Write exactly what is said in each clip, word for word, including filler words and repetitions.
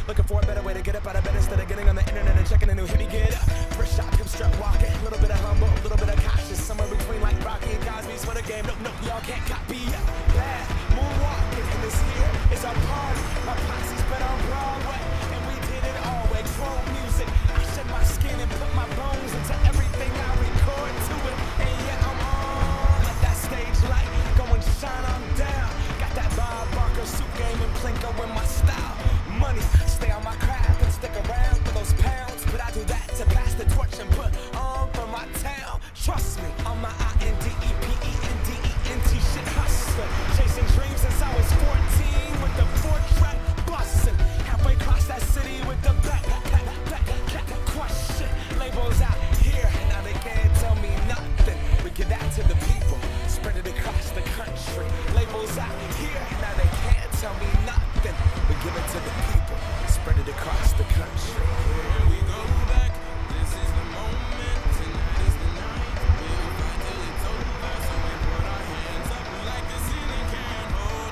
Looking for a better way to get up out of bed instead of getting on the internet and checking a new hit. Me get up, first shot, hip strut walking. A little bit of humble, a little bit of cautious. Somewhere between like Rocky and Cosby's for the game. Nope, nope, y'all can't copy ya. Bad, moonwalking, and this here is our party. My posse's been on Broadway, and we did it all with chrome music. I shed my skin and put my bones into everything I record to it. And yeah, I'm on. Let that stage light go and shine on down. Got that Bob Barker suit game and Plinko in my style. Money, stay on my craft and stick around for those pounds. But I do that to pass the torch and put on for my town. Trust me, on my I N D E P E N D E N T shit hustler. Chasing dreams since I was fourteen with the four track bustin'. Halfway across that city with the back, back, back, back, question. Labels out here, now they can't tell me nothing. We give that to the people, spread it across the country. Labels out here, now they can't tell me nothing. We give it to the people, spread it across the country. Here we go back, this is the moment, tonight is the night. We'll fight till it's over, so we put our hands up like the ceiling can't hold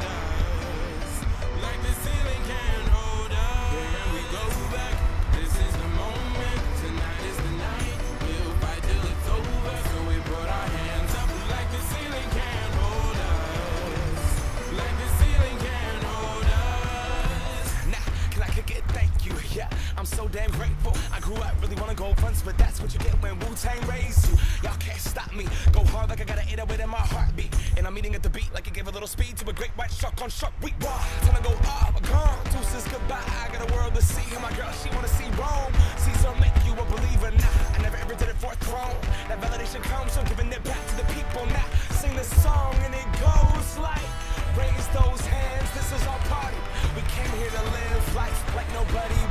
us. Like the ceiling can't hold us. Here we go back, this is the moment, tonight is the night. We'll fight till it's over, so we put our hands up like the ceiling can't hold us. Like the ceiling can't hold us. Nah, can I kick it? Thank you, yeah, I'm so damn grateful. I grew up really wanna go fronts, but that's what you get when Wu-Tang raised you. Y'all can't stop me, go hard like I got an eight oh eight in my heartbeat. And I'm eating at the beat like it gave a little speed to a great white shark on shark week. Raw, time to go off, gone, deuces goodbye. I got a world to see, and my girl, she wanna see Rome. Caesar make you a believer, nah, I never ever did it for a throne. That validation comes from giving it back to the people. Now, sing this song and it goes like, raise those hands, this is our party. We came here to live life like nobody